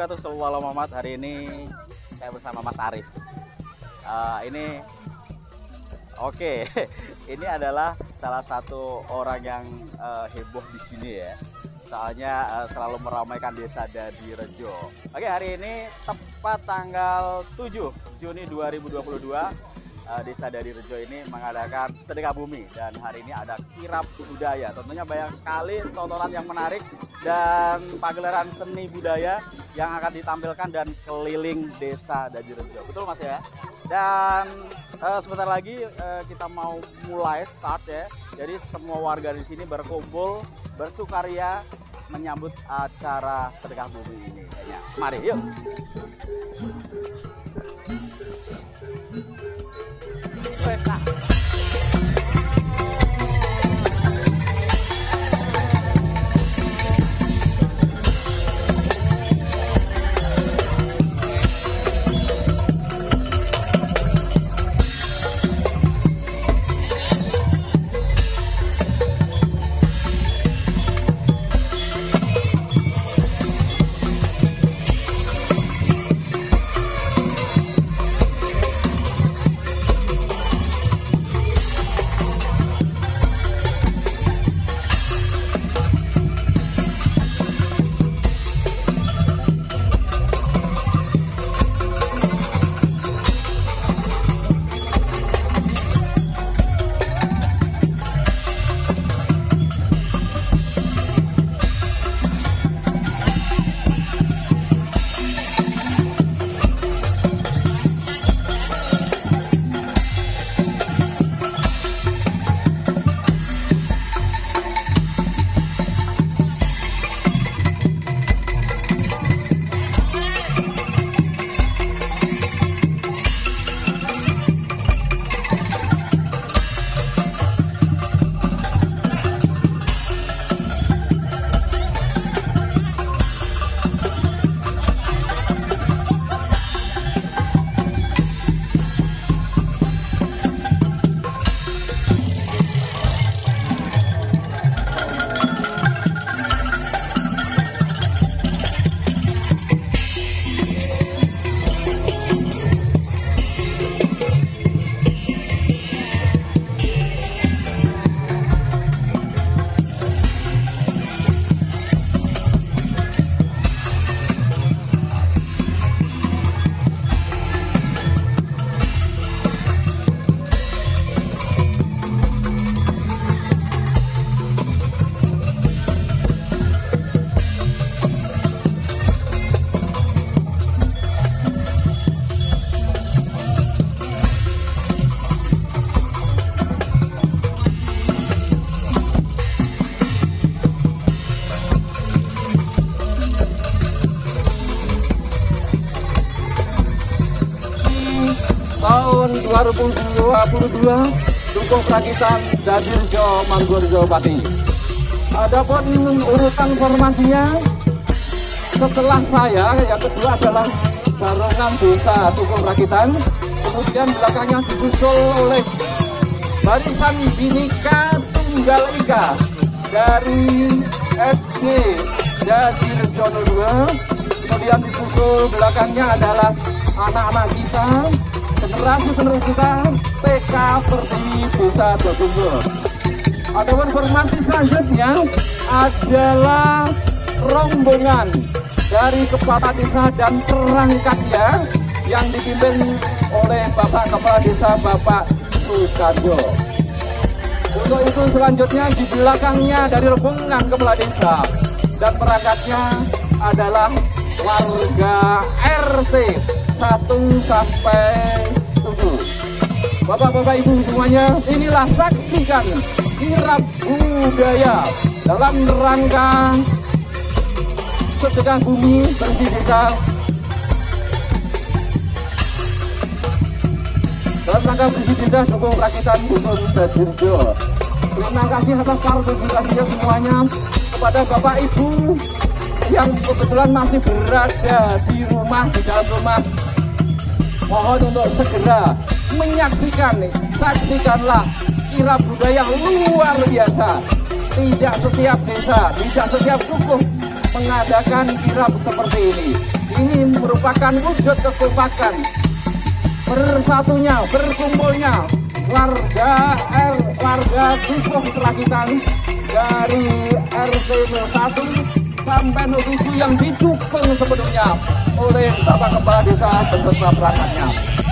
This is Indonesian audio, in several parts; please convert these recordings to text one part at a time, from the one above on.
wabarakatuh. Shallallahu Muhammad. Hari ini saya bersama Mas Arif. Ini adalah salah satu orang yang heboh di sini ya. Soalnya selalu meramaikan desa Dadirejo. Hari ini tepat tanggal 7 Juni 2022. Desa Dadirejo ini mengadakan sedekah bumi, dan hari ini ada kirab budaya. Tentunya banyak sekali tontonan yang menarik dan pagelaran seni budaya yang akan ditampilkan dan keliling desa Dadirejo. Betul Mas ya? Dan sebentar lagi kita mau mulai start ya. Jadi semua warga di sini berkumpul bersukaria menyambut acara sedekah bumi ini. Mari yuk. Pesta. Tahun 2022 Dukuh Prakitan Dadirejo Manggorejo Pati. Adapun urutan formasinya, setelah saya yang kedua adalah Barongan Desa Dukuh Prakitan, kemudian belakangnya disusul oleh Barisan Bhinneka Tunggal Ika dari SD Dadirejo 02, kemudian disusul belakangnya adalah anak-anak kita, generasi penerus kita, TK Pertiwi Desa Dadirejo. Adapun formasi selanjutnya adalah rombongan dari kepala desa dan perangkatnya yang dipimpin oleh Bapak Kepala Desa Bapak Sukarjo. Untuk itu selanjutnya di belakangnya dari rombongan kepala desa dan perangkatnya adalah warga RT 1 sampai 7. Bapak-bapak ibu semuanya, inilah saksikan kirab budaya dalam rangka sedekah bumi bersih desa. Dalam rangka bersih desa Dukuh Prakitan Dusun Dadirejo. Terima kasih atas partisipasinya semuanya, kepada Bapak Ibu yang kebetulan masih berada di rumah, di dalam rumah. Mohon untuk segera menyaksikan, saksikanlah kirab budaya luar biasa. Tidak setiap desa, tidak setiap dukuh mengadakan kirab seperti ini. ini merupakan wujud kekompakan bersatunya, berkumpulnya warga Dukuh Rakitan dari RT 01 sampai 07 yang didukung sepenuhnya oleh Bapak Kepala Desa beserta perangkatnya.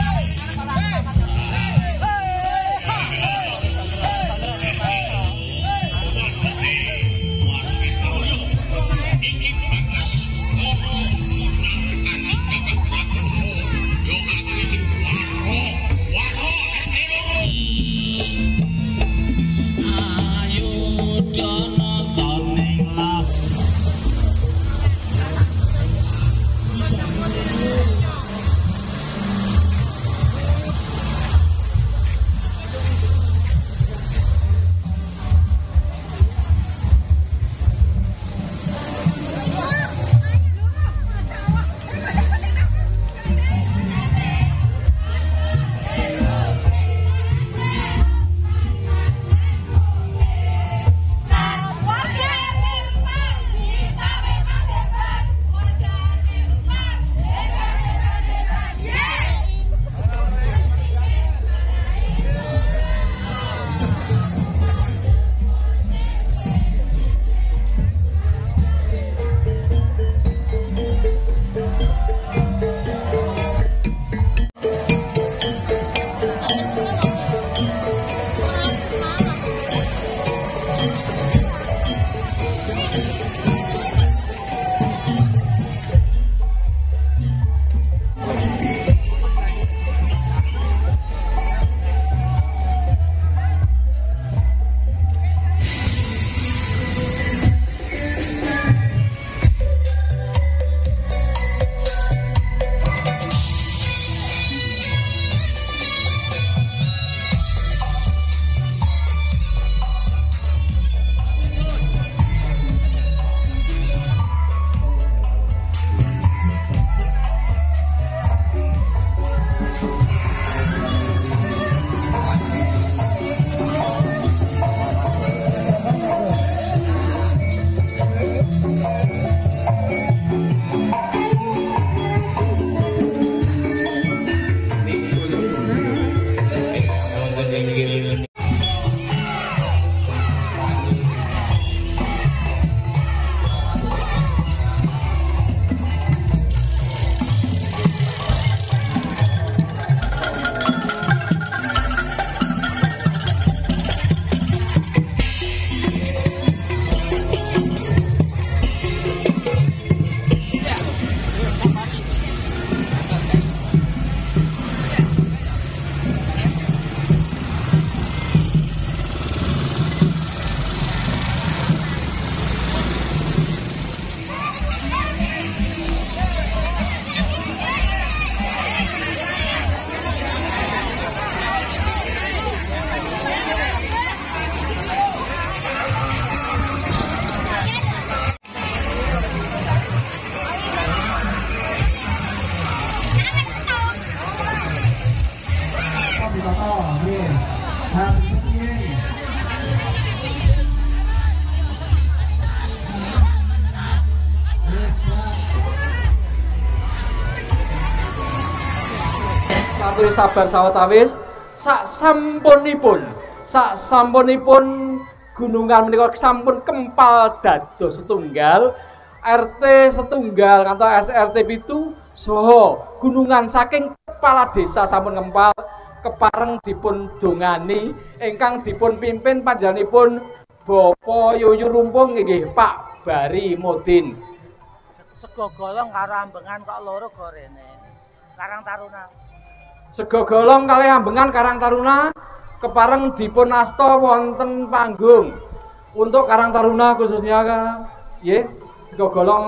Sabar sawetawis sak sampunipun gunungan menika sampun kempal dados setunggal RT setunggal kanthi SRT 7 saha gunungan saking kepala desa sampun kempal kepareng dipun dongani ingkang dipun pimpin panjenenganipun Bapak Yuyu Rumpung nggih Pak Bari Modin. Sego golong karo ambengan kok loro gorene. Karang Taruna. Sego golong kalih ambengan Karang Taruna kepareng dipun asta wonten panggung. Untuk Karang Taruna khususnya nggih, sego golong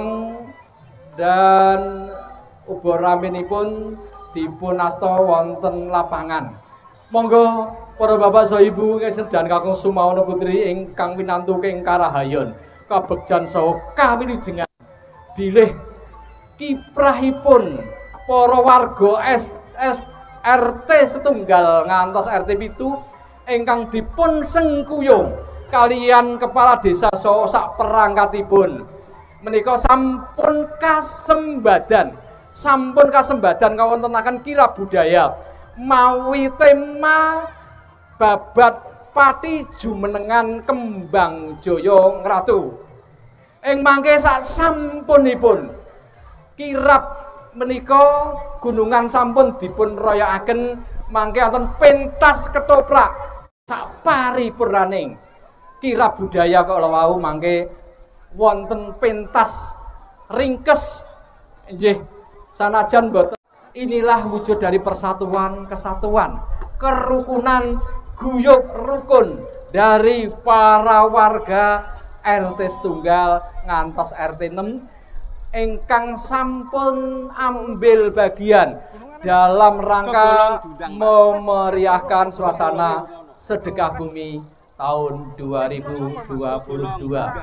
dan ubur raminipun dipun asta wonten lapangan. Monggo para bapak saha ibu sedan kakung sumawana putri ingkang winantuke ing karahayon, kabegjan saha kawilujengan bilih kiprahipun para warga RT setunggal ngantos RT 7 ingkang dipun sengkuyung kalian kepala desa saha sak perangkatipun menika sampun kasembadan sampun kasembadan kawontenaken kirab budaya mawi tema babat pati jumenengan kembang Jaya Ngratu. Ing mangke sak sampunipun kirab menika gunungan sampun dipun royokaken mangke wonten pentas ketoprak sak paripurnaning kirab budaya kala wau mangke wonten pentas ringkes nggih sanajan boten. Inilah wujud dari persatuan, kesatuan, kerukunan, guyub rukun dari para warga RT setunggal ngantos RT 6 ingkang sampun ambil bagian dalam rangka memeriahkan suasana sedekah bumi tahun 2022.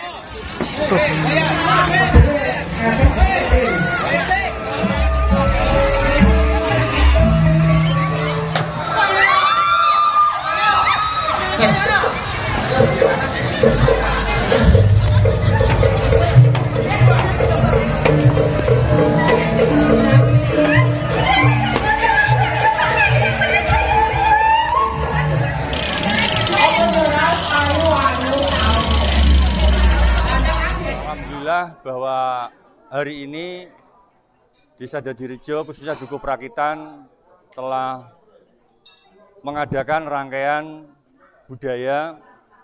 Alhamdulillah bahwa hari ini Desa Dadirejo khususnya Dukuh Prakitan telah mengadakan rangkaian budaya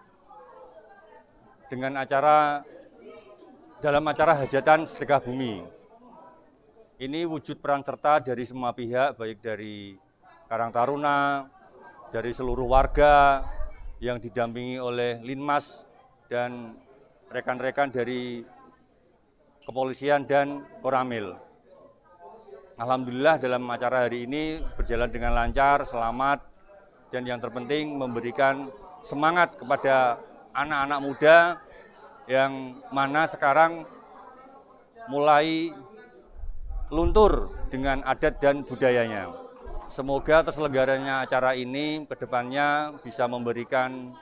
dengan dalam acara hajatan sedekah bumi. Ini wujud peran serta dari semua pihak, baik dari Karang Taruna, dari seluruh warga yang didampingi oleh Linmas dan rekan-rekan dari kepolisian dan Koramil. Alhamdulillah dalam acara hari ini berjalan dengan lancar, selamat, dan yang terpenting memberikan semangat kepada anak-anak muda yang mana sekarang mulai luntur dengan adat dan budayanya. Semoga terselenggaranya acara ini ke depannya bisa memberikan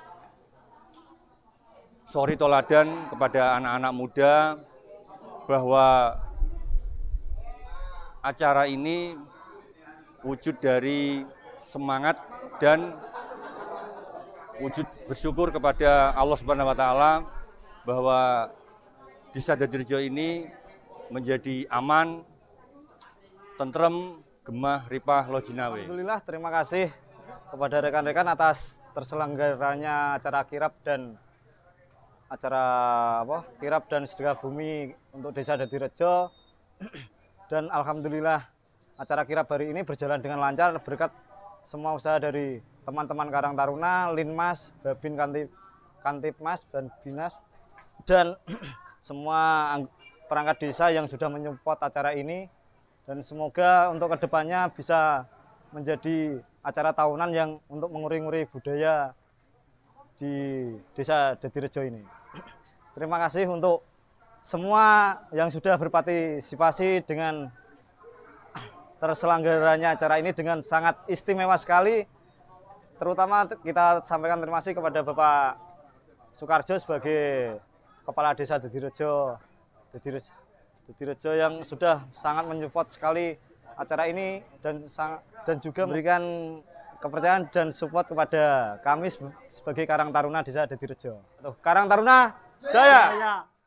suri toladan kepada anak-anak muda bahwa acara ini wujud dari semangat dan wujud bersyukur kepada Allah Subhanahu wa taala bahwa Desa Dadirejo ini menjadi aman, tentrem, gemah, ripah, lojinawe. Alhamdulillah, terima kasih kepada rekan-rekan atas terselenggaranya acara kirab dan sedekah bumi untuk Desa Dadirejo. Dan alhamdulillah acara kirab hari ini berjalan dengan lancar berkat semua usaha dari teman-teman Karang Taruna, Linmas, Babin Kantipmas dan Binas dan semua perangkat desa yang sudah menyupport acara ini. Dan semoga untuk kedepannya bisa menjadi acara tahunan yang untuk menguri-nguri budaya di Desa Dadirejo ini. Terima kasih untuk semua yang sudah berpartisipasi dengan terselenggaranya acara ini dengan sangat istimewa sekali. Terutama kita sampaikan terima kasih kepada Bapak Sukarjo sebagai Kepala Desa Dadirejo yang sudah sangat menyupport sekali acara ini dan juga memberikan kepercayaan dan support kepada kami sebagai Karang Taruna Desa Dadirejo. Karang Taruna Jaya!